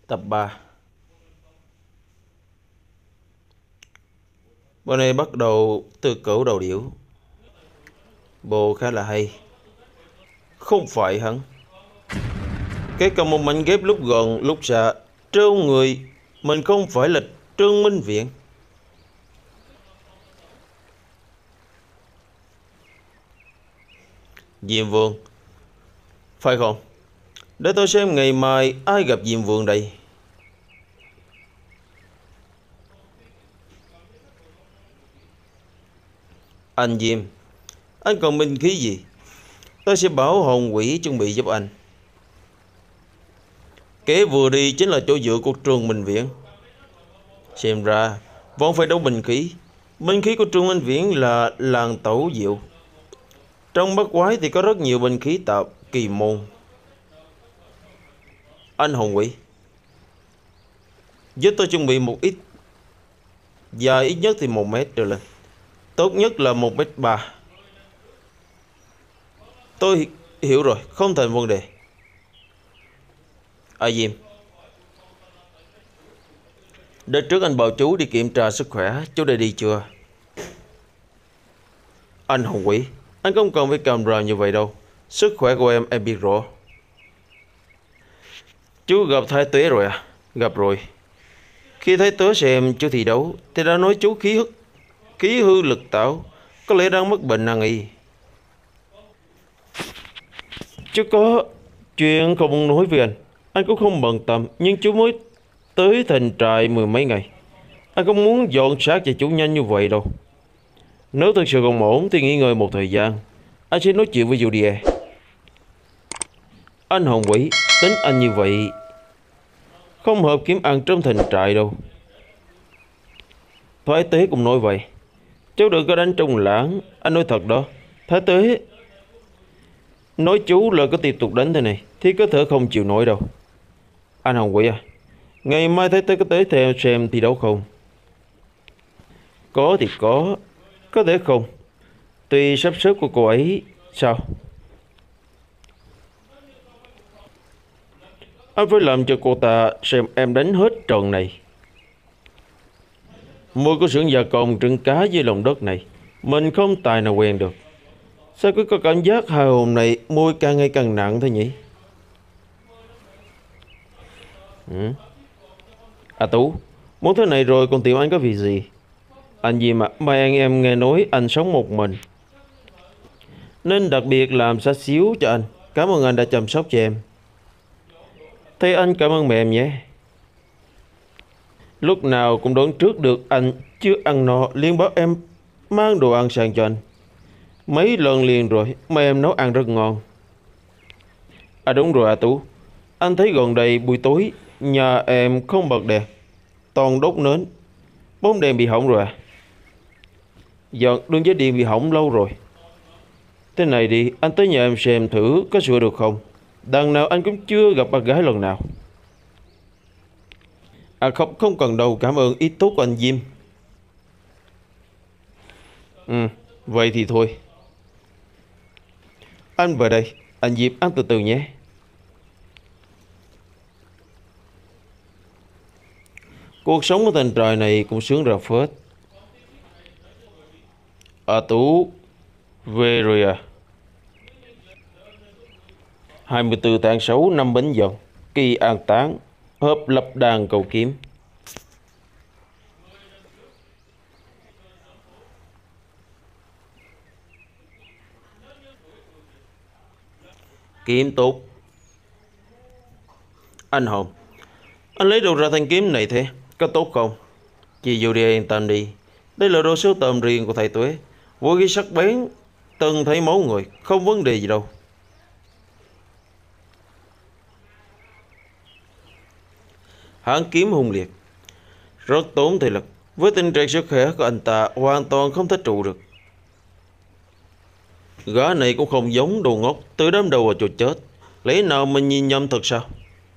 Tập 3. Bộ này bắt đầu từ cửu đầu điểu. Bộ khá là hay. Không phải hắn. Cái cầm một mảnh ghép lúc gọn lúc xạ. Trêu người. Mình không phải là Trương Minh Viện. Diêm Vương. Phải không? Để tôi xem ngày mai ai gặp Diêm Vương đây. Anh Diêm, anh còn binh khí gì? Tôi sẽ bảo hồn quỷ chuẩn bị giúp anh. Kế vừa đi chính là chỗ dựa của Trương Minh Viễn. Xem ra vẫn phải đấu binh khí. Binh khí của Trương Minh Viễn là làng tẩu diệu. Trong bát quái thì có rất nhiều binh khí tạo kỳ môn. Anh hồn quỷ, giúp tôi chuẩn bị một ít. Dài ít nhất thì 1 mét trở lên. Tốt nhất là 1m3. Tôi hiểu rồi, không thành vấn đề. A Diêm, đợt trước anh bảo chú đi kiểm tra sức khỏe, chú đã đi chưa? Anh hồn quỷ, anh không cần phải camera như vậy đâu. Sức khỏe của em biết rõ. Chú gặp Thái Tuế rồi à? Gặp rồi. Khi Thái Tuế xem chú thi đấu thì đã nói chú khí hư lực tạo, có lẽ đang mắc bệnh nan y. Chú có chuyện không muốn nói với anh cũng không bận tâm, nhưng chú mới tới thành trại 10 mấy ngày. Anh không muốn dọn xác cho chú nhanh như vậy đâu. Nếu thực sự không ổn thì nghỉ ngơi một thời gian. Anh sẽ nói chuyện với Judy. Anh hồn quỷ, tính anh như vậy không hợp kiếm ăn trong thành trại đâu. Thái Tế cũng nói vậy. Cháu đừng có đánh trong lãng. Anh nói thật đó. Thái Tế nói chú là có tiếp tục đánh thế này thì có thể không chịu nổi đâu. Anh hồn quỷ à, ngày mai Thái Tế có tới theo xem thi đấu không? Có thì có thể không. Tùy sắp xếp của cô ấy. Sao? Anh phải làm cho cô ta xem em đánh hết trận này. Mùi của xưởng gia công trứng cá dưới lòng đất này mình không tài nào quen được. Sao cứ có cảm giác hai hồn này mùi càng ngày càng nặng thế nhỉ? Tú, muốn thế này rồi còn tìm anh có việc gì? Anh gì mà mai anh em nghe nói anh sống một mình, nên đặc biệt làm xa xíu cho anh. Cảm ơn anh đã chăm sóc cho em. Thế anh cảm ơn mẹ em nhé. Lúc nào cũng đoán trước được anh chưa ăn no liền bảo em mang đồ ăn sang cho anh. Mấy lần liền rồi, mẹ em nấu ăn rất ngon. À đúng rồi Tú, anh thấy gần đây buổi tối nhà em không bật đèn, toàn đốt nến. Bóng đèn bị hỏng rồi à? Dạ, đường dây điện bị hỏng lâu rồi. Thế này đi, anh tới nhà em xem thử có sửa được không. Đằng nào anh cũng chưa gặp bác gái lần nào. À không cần đâu, cảm ơn ý tốt của anh Diêm. Vậy thì thôi. Anh về đây, anh Diệp ăn từ từ nhé. Cuộc sống ở thành trại này cũng sướng ra phết. À Tú, về rồi à? 24 tháng 6 năm Bính Dần, kỳ an táng, hợp lập đàn cầu kiếm. Kiếm tốt. Anh Hồng, anh lấy đâu ra thanh kiếm này thế? Có tốt không? Chị dù đi yên tâm đi. Đây là đồ sưu tầm riêng của thầy Tuế. Vũ khí sắc bén, từng thấy máu người, không vấn đề gì đâu. Hãng kiếm hung liệt, rất tốn thể lực. Với tình trạng sức khỏe của anh ta hoàn toàn không thể trụ được. Gã này cũng không giống đồ ngốc từ đám đầu vào chỗ chết. Lẽ nào mình nhìn nhầm thật sao?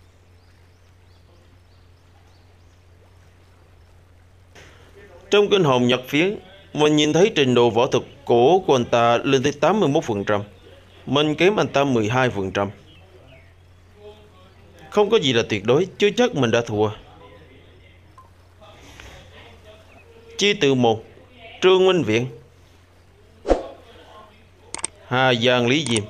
Trong kinh hồn nhật phiến, mình nhìn thấy trình độ võ thuật cổ của anh ta lên tới 81%. Mình kém anh ta 12%. Không có gì là tuyệt đối, chưa chắc mình đã thua. Chi tự một, Trương Minh Viện, Hà Giang Lý Diệm.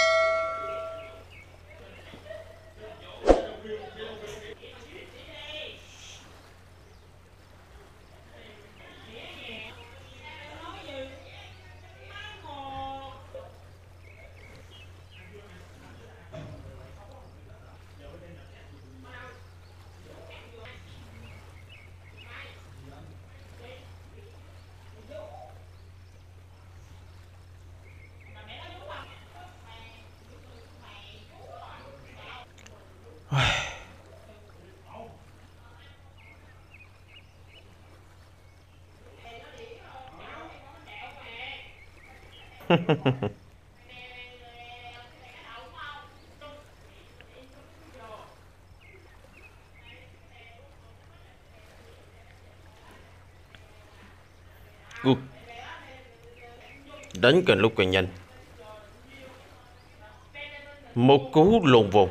Cuộc đánh càng lúc càng nhanh. Một cú lồn vồn.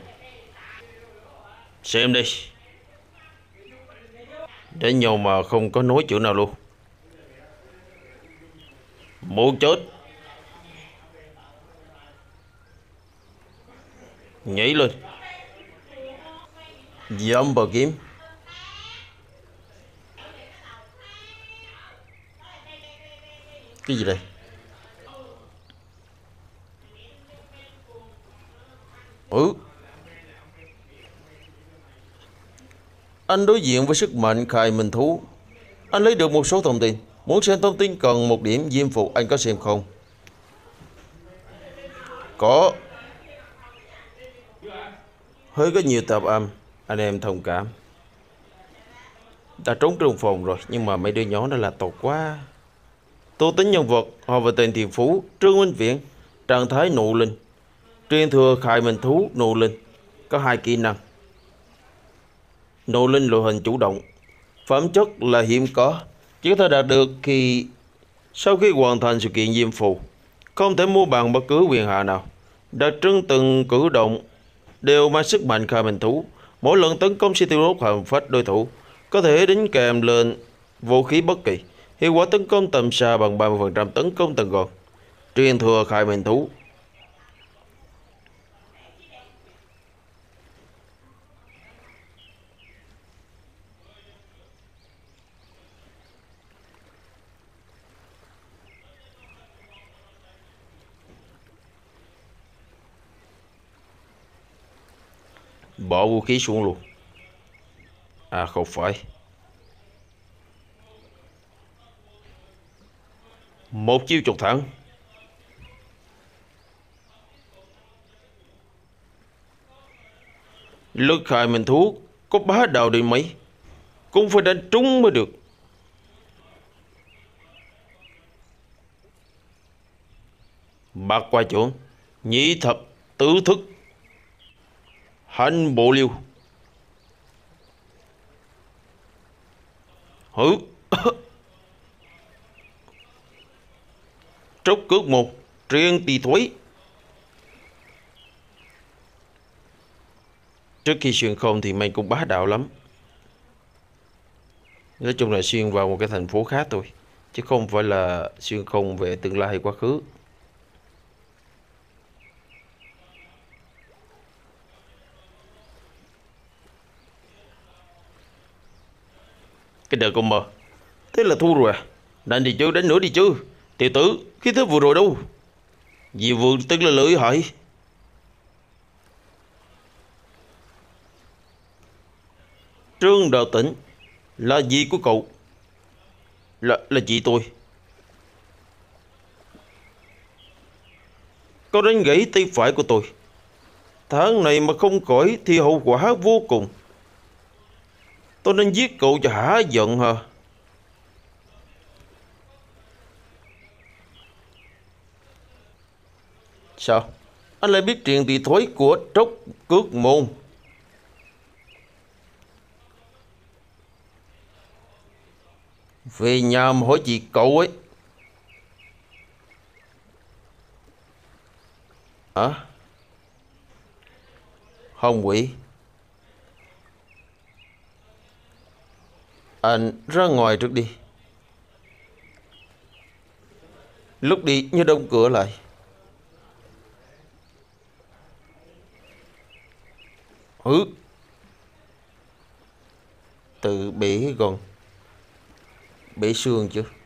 Xem đi. Để nhau mà không có nói chữ nào luôn. Muốn chết. Nhảy lên. Dẫm bờ kiếm. Cái gì đây? Anh đối diện với sức mạnh khai minh thú. Anh lấy được một số thông tin. Muốn xem thông tin cần một điểm diêm phụ, anh có xem không? Có. Hơi có nhiều tạp âm, anh em thông cảm. Đã trốn trong phòng rồi, nhưng mà mấy đứa nhỏ đó là tột quá. Tô tính nhân vật, họ và tên Thiền Phú, Trương Minh Viện, trạng thái nụ linh, truyền thừa khai minh thú nụ linh, có 2 kỹ năng. Nụ linh loại hình chủ động, phẩm chất là hiếm có, chỉ có thể đạt được sau khi hoàn thành sự kiện diêm phù, không thể mua bằng bất cứ quyền hạn nào. Đặc trưng từng cử động đều mang sức mạnh khai minh thú, mỗi lần tấn công sẽ tiêu đốt hồn phách đối thủ, có thể đính kèm lên vũ khí bất kỳ. Hiệu quả tấn công tầm xa bằng 30% tấn công tầm gần. Truyền thừa khai minh thú. Bỏ vũ khí xuống luôn. À không phải. Một chiêu chục thẳng. Lực khai minh thú có bá đạo đến mấy cũng phải đánh trúng mới được. Bạc qua chỗ. Nhĩ thập tứ thức. Hành bộ liêu. Hử. Trốc cước một. Triền tỳ thối. Trước khi xuyên không thì mày cũng bá đạo lắm. Nói chung là xuyên vào một cái thành phố khác thôi, chứ không phải là xuyên không về tương lai hay quá khứ. Cái đời con mờ. Thế là thua rồi à? Đánh đi chứ, đánh nữa đi chứ. Tiểu tử, khí thế vừa rồi đâu? Vì vừa tức là lợi hại. Trương Đạo Tĩnh. Là gì của cậu? Là chị tôi. Có đánh gãy tay phải của tôi. Tháng này mà không khỏi thì hậu quả vô cùng. Tôi nên giết cậu cho hả giận hả? Sao? Anh lại biết chuyện tỳ thối của Trốc Cước Môn? Về nhà mà hỏi chị cậu ấy. Hả? Hồng Quỷ. Anh ra ngoài trước đi. Lúc đi nhớ đóng cửa lại. Ừ. Tự bể xương chứ.